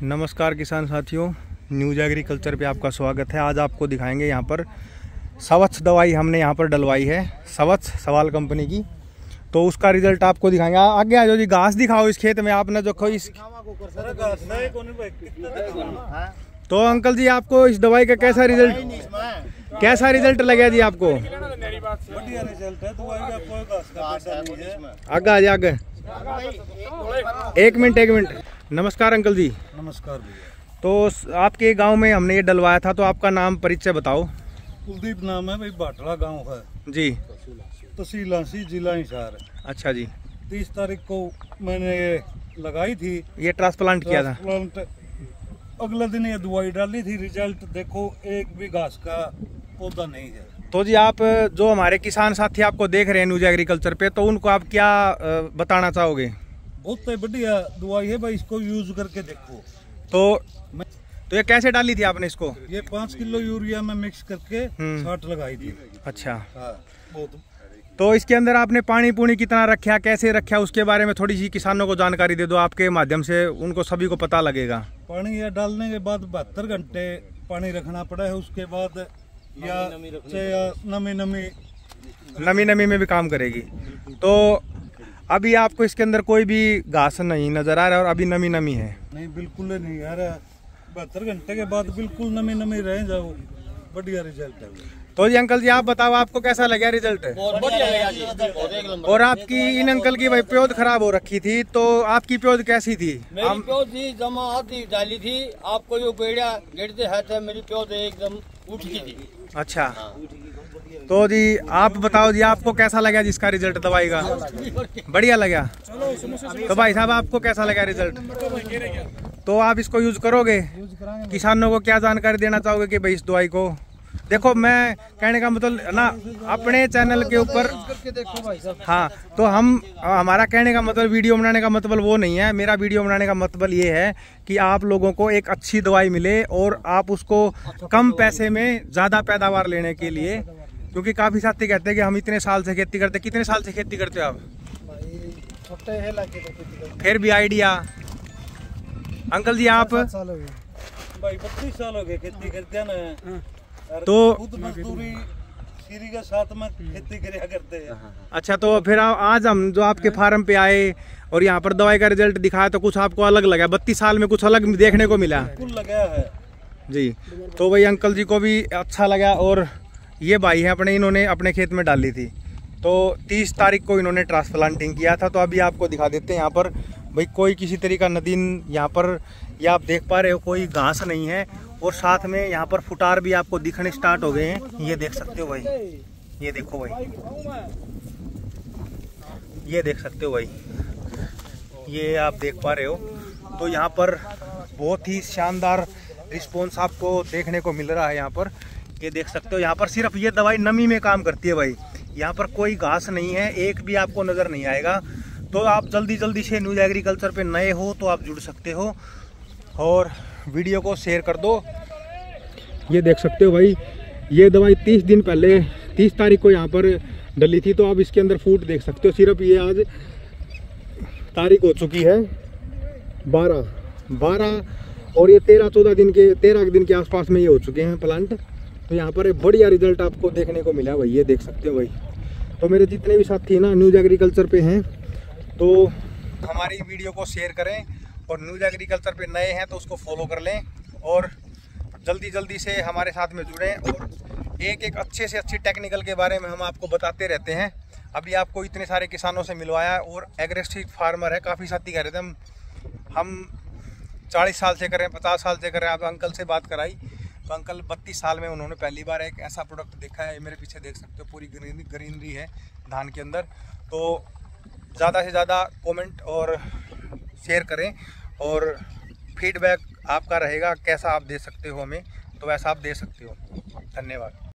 नमस्कार किसान साथियों, न्यूज एग्रीकल्चर पे आपका स्वागत है। आज आपको दिखाएंगे यहाँ पर सवच्छ दवाई हमने यहाँ पर डलवाई है, सवच्छ सवाल कंपनी की। तो उसका रिजल्ट आपको दिखाएंगे। आगे आ जाओ जी, घास दिखाओ इस खेत में आपने जो इस। तो अंकल जी, आपको इस दवाई का कैसा रिजल्ट लगा जी आपको? बढ़िया रिजल्ट है दवाई का, कोई घास का पैसा नहीं है। आगे आ जाए, आगे एक मिनट। नमस्कार अंकल जी। नमस्कार भैया। तो आपके गांव में हमने ये डलवाया था, तो आपका नाम परिचय बताओ। कुलदीप नाम है भाई, बाटला गांव है जी, तहसील हांसी, जिला हिसार। अच्छा जी। 30 तारीख को मैंने ये लगाई थी, ये ट्रांसप्लांट किया था। अगले दिन ये दवाई डाली थी। रिजल्ट देखो, एक भी घास का पौधा नहीं है। तो जी, आप जो हमारे किसान साथी आपको देख रहे हैं न्यूज एग्रीकल्चर पे, तो उनको आप क्या बताना चाहोगे? बहुत बढ़िया दवाई है भाई, इसको यूज करके देखो। तो ये कैसे डाली थी आपने इसको? ये 5 किलो यूरिया में मिक्स करके 60 लगाई थी। अच्छा, हाँ, बहुत। तो इसके अंदर आपने पानी पूनी कितना रखा, कैसे रखा, उसके बारे में थोड़ी सी किसानों को जानकारी दे दो। आपके माध्यम से उनको सभी को पता लगेगा। पानी या डालने के बाद 72 घंटे पानी रखना पड़ा है। उसके बाद या नमी में भी काम करेगी। तो अभी आपको इसके अंदर कोई भी घास नहीं नजर आ रहा है और अभी नमी है? नहीं, बिल्कुल नहीं आ रहा। 72 घंटे के बाद बिल्कुल नमी रह जाओ, बढ़िया रिजल्ट है। तो जी अंकल जी, आप बताओ आपको कैसा लगा रिजल्ट? बहुत बढ़िया लगा जी। और आपकी इन अंकल की भाई प्योद खराब हो रखी थी, तो आपकी प्योद कैसी थी? मेरी प्योद थी जमा आती डाली थी। आपको जो पेड़ा गिरते है थे, मेरी प्योद एकदम उठ गई थी। अच्छा, तो जी आप बताओ जी, आपको कैसा लगा जिसका रिजल्ट दवाई का? बढ़िया लगा। तो भाई साहब, आपको कैसा लगा रिजल्ट? तो आप इसको यूज करोगे? किसानों को क्या जानकारी देना चाहोगे कि भाई इस दवाई को देखो? मैं कहने का मतलब ना, अपने चैनल के ऊपर हाँ, तो हमारा कहने का मतलब, वीडियो बनाने का मतलब वो नहीं है। मेरा वीडियो बनाने का मतलब ये है कि आप लोगों को एक अच्छी दवाई मिले और आप उसको कम पैसे में ज्यादा पैदावार लेने के लिए, क्योंकि काफी साथी कहते हैं कि हम इतने साल से खेती करते। कितने साल से खेती करते हो आप? फिर भी आइडिया अंकल जी, आप? भाई 32 साल हो गए खेती करते ना। तो खुद मजदूरी सीरी के साथ में खेती करया करते हैं। अच्छा, तो फिर आज हम जो आपके फार्म पे आए और यहाँ पर दवाई का रिजल्ट दिखाया, तो कुछ आपको अलग लगा? 32 साल में कुछ अलग देखने को मिला? बिल्कुल लगा है जी। तो वही अंकल जी को भी अच्छा लगा। और ये भाई है इन्होंने अपने खेत में डाली थी, तो 30 तारीख को इन्होंने ट्रांसप्लांटिंग किया था। तो अभी आपको दिखा देते हैं यहाँ पर भाई, कोई किसी तरीका नदीन यहाँ पर, या आप देख पा रहे हो, कोई घास नहीं है। और साथ में यहाँ पर फुटार भी आपको दिखने स्टार्ट हो गए हैं। ये देख सकते हो भाई, ये देखो भाई, ये देख सकते हो भाई, ये आप देख पा रहे हो। तो यहाँ पर बहुत ही शानदार रिस्पॉन्स आपको देखने को मिल रहा है। यहाँ पर ये देख सकते हो, यहाँ पर सिर्फ ये दवाई नमी में काम करती है भाई। यहाँ पर कोई घास नहीं है, एक भी आपको नज़र नहीं आएगा। तो आप जल्दी से न्यूज एग्रीकल्चर पे नए हो तो आप जुड़ सकते हो और वीडियो को शेयर कर दो। ये देख सकते हो भाई, ये दवाई 30 दिन पहले 30 तारीख को यहाँ पर डली थी। तो आप इसके अंदर फूट देख सकते हो। सिर्फ ये आज तारीख हो चुकी है 12 और ये 13 दिन के आसपास में ये हो चुके हैं प्लांट। तो यहाँ पर एक बढ़िया रिजल्ट आपको देखने को मिला भाई, ये देख सकते हो भाई। तो मेरे जितने भी साथी ना न्यूज एग्रीकल्चर पे हैं, तो हमारी वीडियो को शेयर करें और न्यूज एग्रीकल्चर पे नए हैं तो उसको फॉलो कर लें और जल्दी से हमारे साथ में जुड़ें। और एक अच्छे से अच्छी टेक्निकल के बारे में हम आपको बताते रहते हैं। अभी आपको इतने सारे किसानों से मिलवाया और एग्रेसिव फार्मर है। काफ़ी साथी कह रहे थे हम 40 साल से करें, 50 साल से करें। आप अंकल से बात कराई तो अंकल 32 साल में उन्होंने पहली बार एक ऐसा प्रोडक्ट देखा है। मेरे पीछे देख सकते हो, पूरी ग्रीनरी है धान के अंदर। तो ज़्यादा से ज़्यादा कमेंट और शेयर करें और फीडबैक आपका रहेगा, कैसा आप दे सकते हो हमें, तो वैसा आप दे सकते हो। धन्यवाद।